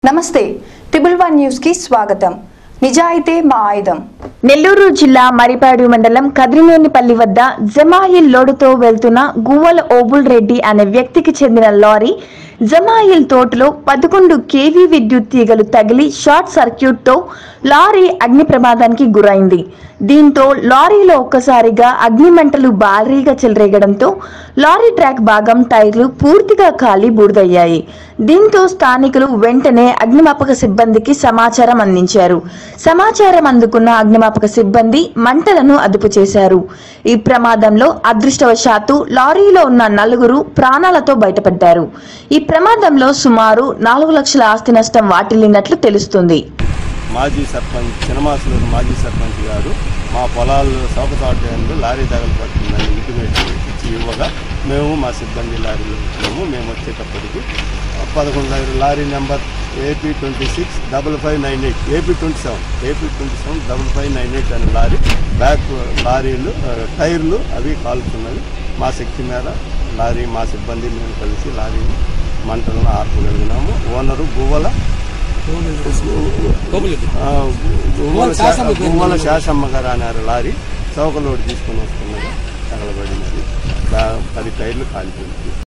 నమస్తే TRIBULE1 news కి స్వాగతం. నిజాయితే మా ఆయుధం. నెల్లూరు జిల్లా మరిపాడు మండలం కద్రినేనిపల్లి వద్ద జమాయిల్ లోడుతో వెళ్తున్న గువ్వల ఓబుల్ రెడ్డి అనే వ్యక్తికి చెందిన లారీ జమాయిల్ తోటలో 11 kV విద్యుత్ తీగలు తగిలి షార్ట్ సర్క్యూట్ తో లారీ అగ్ని ప్రమాదానికి గురైంది. దీంతో లారీలో ఒక్కసారిగా అగ్ని మంటలు భారీగా చెలరేగడంతో లారీ ట్రాక్ భాగం టైర్లు పూర్తిగా కాలి బూడిదయ్యాయి. దీంతో స్థానికులు వెంటనే అగ్నిమాపక సిబ్బందికి సమాచారం అందించారు. సమాచారం అందుకున్న అగ్నిమాపక సిబ్బంది మంటలను అదుపు చేశారు. ఈ ప్రమాదంలో అదృష్టవశాత్తు లారీలో ఉన్న 4 ప్రాణాలతో బయటపడ్డారు. ఈ ప్రమాదంలో సుమారు 4 లక్షల ఆస్తి నష్టం వాటిల్లినట్లు తెలుస్తుంది. మాజీ సర్పంచ్ చినమాసులూరు మాజీ సర్పంచ్ గారు మా పొలాల్లో సౌకతాటంలో లారీ తగలపడుతుందని ఇంటిమేషన్ ఇచ్చి ఇవ్వగా మేము మా సిబ్బంది లారీలో వచ్చాము. మేము వచ్చేటప్పటికి 11 లారీ నెంబర్ AP265598 AP275598 అనే లారీ బ్యాక్ లారీలు టైర్లు అవి కాలుతున్నవి. మా శక్తి మేర లారీ మా సిబ్బంది మేము కలిసి లారీని మంటలను ఆర్పగలిగినాము. ఓనరు గువ్వల శాసమ్మ గారు అన్నారు. లారీ చౌకలోడు తీసుకొని వస్తున్నది తగలబడినది. 10 టైర్లు కాలిపోయింది.